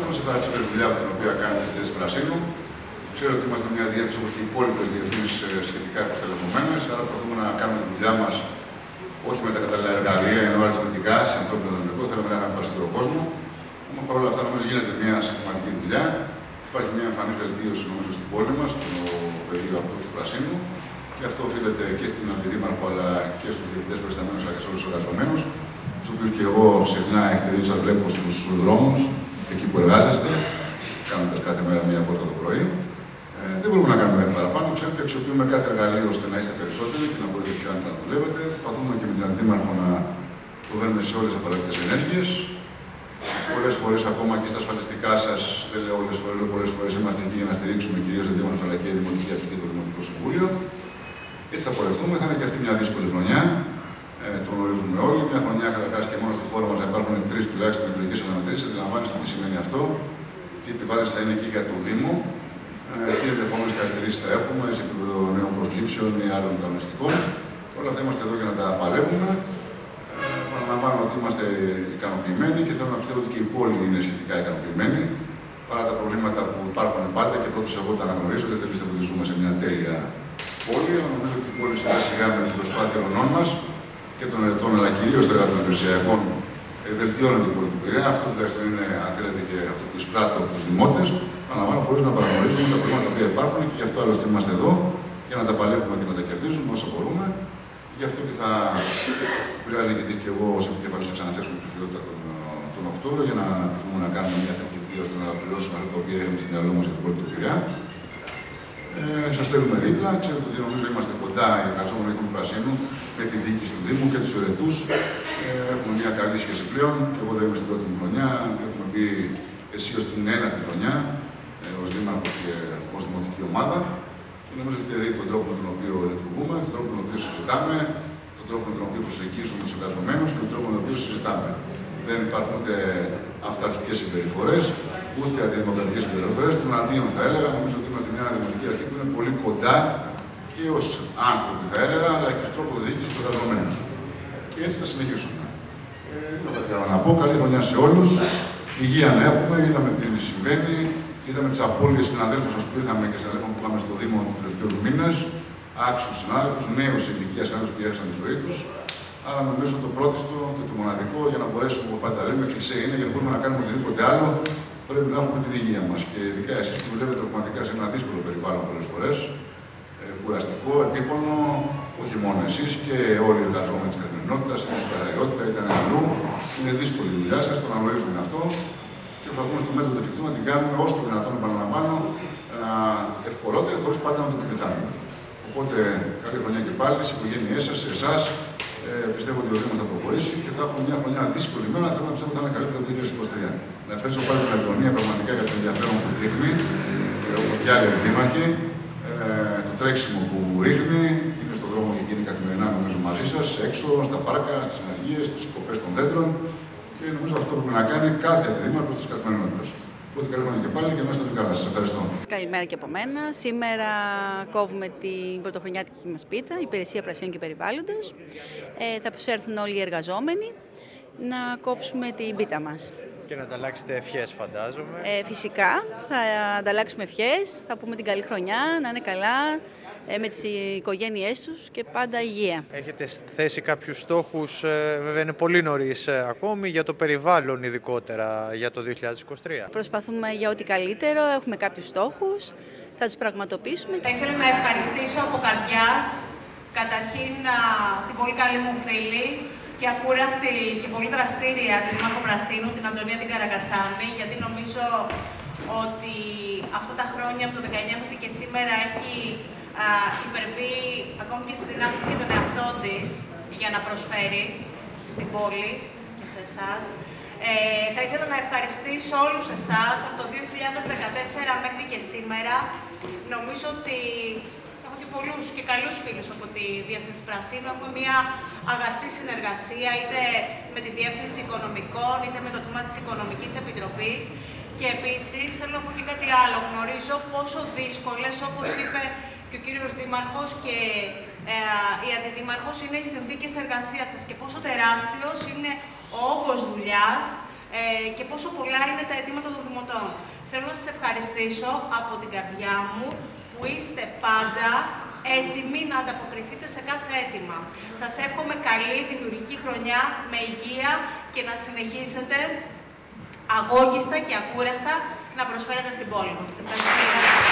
Σας ευχαριστώ για τη δουλειά την οποία κάνετε στη θέση Πρασίνου. Ξέρω ότι είμαστε μια διεύθυνση όπως και οι υπόλοιπες διευθύνσεις σχετικά υποστελεχωμένες, άρα προσπαθούμε να κάνουμε τη δουλειά μας όχι με τα κατάλληλα εργαλεία, ενώ αριθμητικά, σε ανθρώπινο δυναμικό, θέλουμε να έχουμε περισσότερο κόσμο. Όμως παρόλα αυτά νομίζω γίνεται μια συστηματική δουλειά. Υπάρχει μια εμφανή βελτίωση νομίζω στην πόλη μας, στο πεδίο αυτό του Πρασίνου. Και αυτό οφείλεται και στην Αντιδήμαρχο αλλά και στους διευθυντές προϊσταμένους αλλά και σε όλους τους εργαζομένους, τους οποίους και εγώ συχνά έχετε δει, σας βλέπω στους δρόμους, εκεί που εργάζεστε, κάνοντας κάθε μέρα μία πόρτα το πρωί. Δεν μπορούμε να κάνουμε κάτι παραπάνω. Ξέρετε, αξιοποιούμε κάθε εργαλείο ώστε να είστε περισσότεροι και να μπορείτε πιο άνετα να δουλεύετε. Προσπαθούμε και με την Αντιδήμαρχο να προβαίνουμε σε όλες τις απαραίτητες ενέργειες. Πολλές φορές, ακόμα και στα ασφαλιστικά σας, δεν λέω όλες τις φορές, λέω πολλές φορές είμαστε εκεί για να στηρίξουμε κυρίως τη Δήμαρχο αλλά και η Δημοτική Αρχή και το Δημοτικό Συμβούλιο. Έτσι θα πορευτούμε. Θα είναι και αυτή μια δύσκολη χρονιά. Το γνωρίζουμε όλοι. Μια χρονιά καταρχάς και μόνο στη χώρα μας να υπάρχουν 3 τουλάχιστον εκλογικές αναμετρήσεις. Αντιλαμβάνεστε τι σημαίνει αυτό. Τι επιβάρυνση θα είναι εκεί για το Δήμο. Τι ενδεχόμενες καθυστερήσεις θα έχουμε σε επίπεδο νέων προσλήψεων ή άλλων κανονιστικών. Όλα θα είμαστε εδώ για να τα παλεύουμε. Παραλαμβάνω ότι είμαστε ικανοποιημένοι και θέλω να πιστεύω ότι και η πόλη είναι σχετικά ικανοποιημένη. Παρά τα προβλήματα που υπάρχουν πάντα και πρώτος εγώ τα αναγνωρίζω, γιατί δεν πιστεύω ότι ζούμε σε μια τέλεια πόλη. Αλλά νομίζω ότι η πόλη σιγά σιγά με την προσπάθεια όλων μας και των ερετών αλλά κυρίως των εργατών υπηρεσιακών βελτιώνεται η πόλη του Πειραιά. Αυτό τουλάχιστον είναι, αν θέλετε, και αυτό που εισπράττω από τους δημότες. Παραλαμβάνω χωρίς να παραγνωρίζουμε τα προβλήματα που υπάρχουν και γι' αυτό άλλωστε είμαστε εδώ για να τα παλεύουμε και να τα κερδίζουμε όσο μπορούμε. Γι' αυτό και θα πρέπει και εγώ ως επικεφαλής να ξαναθέσουμε την ψηφιότητα τον Οκτώβριο για να επιθυμούμε να κάνουμε μια τέτοια θητεία ώστε να πληρώσουμε αυτά τα οποία έχουμε στο μυαλό μας για την πόλη του Πειραιά. Σας θέλουμε δίπλα. Ξέρετε ότι νομίζω είμαστε κοντά οι εργαζόμενοι του Πρασίνου με τη διοίκηση του Δήμου και τους ερετούς. Έχουμε μια καλή σχέση πλέον. Και εγώ δεν είμαι στην πρώτη μου χρονιά. Έχουμε μπει εσύ ως την 1η χρονιά ως Δήμαρχο και ως Δημοτική Ομάδα. Και νομίζω ότι έχετε δει τον τρόπο με τον οποίο λειτουργούμε, τον τρόπο με τον οποίο συζητάμε, τον τρόπο με τον οποίο προσεγγίζουμε τους εργαζομένους και τον τρόπο με τον οποίο συζητάμε. Δεν υπάρχουν ούτε αυταρχικές συμπεριφορές, ούτε αντιδημοκρατικές συμπεριφορές. Των αντίον θα έλεγα, νομίζω ότι είμαστε μια δημοτική αρχή που είναι πολύ κοντά και ως άνθρωποι θα έλεγα, αλλά και ως τρόπο διοίκησης στους εργαζομένους. Και έτσι θα συνεχίσουμε. Να πω καλή χρονιά σε όλους. Υγεία να έχουμε, είδαμε τι συμβαίνει. Είδαμε τις απώλειες συναδέλφων σας που είχαμε και συναδέλφων που είχαμε στο Δήμο τους τελευταίους μήνες. Άξιους συνάδελφους, νέους ηλικίας συνάδελφους που έχασαν τη ζωή τους. Άρα νομίζω το πρώτιστο και το μοναδικό για να μπορέσουμε, όπως πάντα λέμε, κλισέ είναι για να μπορούμε να κάνουμε οτιδήποτε άλλο, πρέπει να έχουμε την υγεία μας. Και ειδικά εσείς που δουλεύετε πραγματικά σε ένα δύσκολο περιβάλλον πολλές φορές, κουραστικό, επίπονο, όχι μόνο εσείς και όλοι οι εργαζόμενοι της καθημερινότητας, είτε στην καθαριότητα είτε αλλού. Είναι δύσκολη η δουλειά σας, το αναγνωρίζουμε αυτό. Και προσπαθούμε στο μέτρο του εφικτού να την κάνουμε όσο το δυνατόν, επαναλαμβάνω, ευκολότερη, χωρίς πάντα να το επιτυγχάνουμε. Οπότε, καλή χρονιά και πάλι στις οικογένειές σας, σε εσάς. Πιστεύω ότι ο Δήμος θα προχωρήσει και θα έχουμε μια χρονιά δύσκολη μέρα. Θέλω να πιστεύω ότι θα είναι καλύτερη από το 2023. Να ευχαριστήσω πάλι την Αντωνία πραγματικά για το ενδιαφέρον που δείχνει, όπως και άλλοι δήμαρχοι, το τρέξιμο που ρίχνει. Είναι στον δρόμο και εκείνη καθημερινά νομίζω μαζί σας, έξω, στα πάρκα, στις συναργίες, στις κοπές των δέντρων. Και νομίζω αυτό πρέπει να κάνει κάθε αντιδήμαρχος της καθημερινότητας. Οπότε καλή χρονιά και πάλι και να είστε όλοι καλά. Σας ευχαριστώ. Καλημέρα και από μένα. Σήμερα κόβουμε την πρωτοχρονιάτικη μας πίτα, Υπηρεσία Πρασίνου και Περιβάλλοντος. Θα προσέρθουν όλοι οι εργαζόμενοι να κόψουμε την πίτα μας. Και να ανταλλάξετε ευχές, φαντάζομαι. Φυσικά, θα ανταλλάξουμε ευχές, θα πούμε την καλή χρονιά, να είναι καλά με τις οικογένειές τους και πάντα υγεία. Έχετε θέσει κάποιους στόχους, βέβαια είναι πολύ νωρίς ακόμη, για το περιβάλλον ειδικότερα για το 2023. Προσπαθούμε για ό,τι καλύτερο, έχουμε κάποιους στόχους, θα τους πραγματοποιήσουμε. Θα ήθελα να ευχαριστήσω από καρδιάς, καταρχήν την πολύ καλή μου φίλη και ακούραστη και πολύ δραστήρια τη Δήμαρχο Πρασίνου, την Αντωνία την Καρακατσάνη, γιατί νομίζω ότι αυτά τα χρόνια από το 19 μέχρι και σήμερα έχει υπερβεί ακόμη και τις δυνάμεις και τον εαυτό της για να προσφέρει στην πόλη και σε εσάς. Θα ήθελα να ευχαριστήσω όλους εσάς από το 2014 μέχρι και σήμερα. Νομίζω ότι έχω και πολλούς και καλούς φίλους από τη Διεύθυνση Πρασίνου. Έχουμε μια αγαστή συνεργασία είτε με τη Διεύθυνση Οικονομικών είτε με το τμήμα της Οικονομικής Επιτροπής. Και επίσης θέλω να πω και κάτι άλλο. Γνωρίζω πόσο δύσκολες, όπως είπε και ο κύριος Δήμαρχος και η Αντιδήμαρχος, είναι οι συνθήκες εργασίας σας και πόσο τεράστιος είναι ο όγκος δουλειάς και πόσο πολλά είναι τα αιτήματα των δημοτών. Θέλω να σας ευχαριστήσω από την καρδιά μου που είστε πάντα έτοιμοι να ανταποκριθείτε σε κάθε αίτημα. Σας εύχομαι καλή δημιουργική χρονιά, με υγεία και να συνεχίσετε αγώγιστα και ακούραστα να προσφέρετε στην πόλη μας. Σας ευχαριστώ.